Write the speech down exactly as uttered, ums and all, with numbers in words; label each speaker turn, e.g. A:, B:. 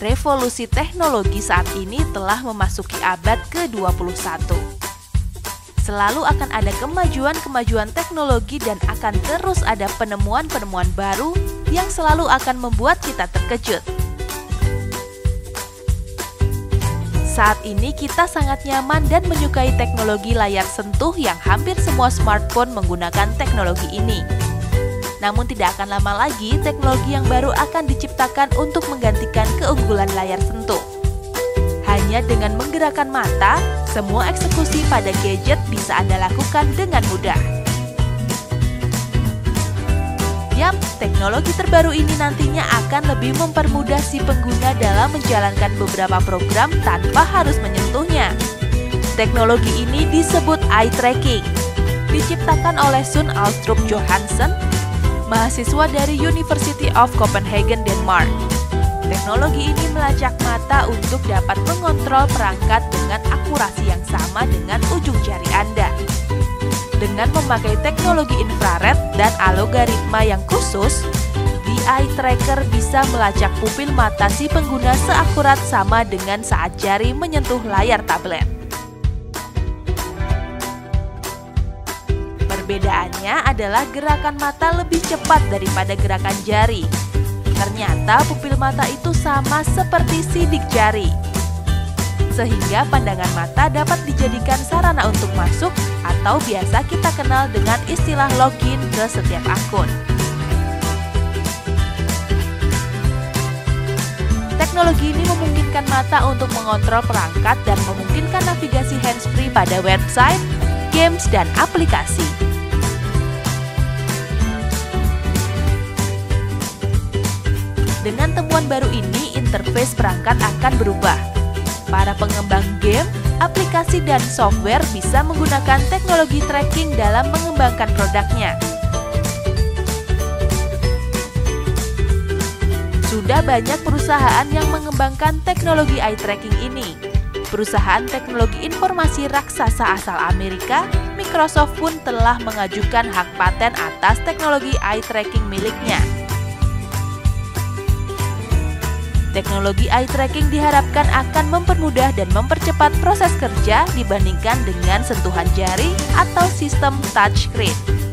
A: Revolusi teknologi saat ini telah memasuki abad ke dua puluh satu. Selalu akan ada kemajuan-kemajuan teknologi dan akan terus ada penemuan-penemuan baru yang selalu akan membuat kita terkejut. Saat ini kita sangat nyaman dan menyukai teknologi layar sentuh yang hampir semua smartphone menggunakan teknologi ini. Namun tidak akan lama lagi teknologi yang baru akan diciptakan untuk menggantikan keunggulan layar sentuh. Hanya dengan menggerakkan mata, semua eksekusi pada gadget bisa Anda lakukan dengan mudah. Yap, teknologi terbaru ini nantinya akan lebih mempermudah si pengguna dalam menjalankan beberapa program tanpa harus menyentuhnya. Teknologi ini disebut eye tracking. Diciptakan oleh Sun Alstrup Johansen, mahasiswa dari University of Copenhagen, Denmark. Teknologi ini melacak mata untuk dapat mengontrol perangkat dengan akurasi yang sama dengan ujung jari Anda. Dengan memakai teknologi infrared dan algoritma yang khusus, the eye tracker bisa melacak pupil mata si pengguna seakurat sama dengan saat jari menyentuh layar tablet. Perbedaannya adalah gerakan mata lebih cepat daripada gerakan jari. Ternyata pupil mata itu sama seperti sidik jari. Sehingga pandangan mata dapat dijadikan sarana untuk masuk atau biasa kita kenal dengan istilah login ke setiap akun. Teknologi ini memungkinkan mata untuk mengontrol perangkat dan memungkinkan navigasi hands-free pada website, games, dan aplikasi. Dengan temuan baru ini, interface perangkat akan berubah. Para pengembang game, aplikasi, dan software bisa menggunakan teknologi tracking dalam mengembangkan produknya. Sudah banyak perusahaan yang mengembangkan teknologi eye tracking ini. Perusahaan teknologi informasi raksasa asal Amerika, Microsoft pun telah mengajukan hak paten atas teknologi eye tracking miliknya. Teknologi eye tracking diharapkan akan mempermudah dan mempercepat proses kerja dibandingkan dengan sentuhan jari atau sistem touchscreen.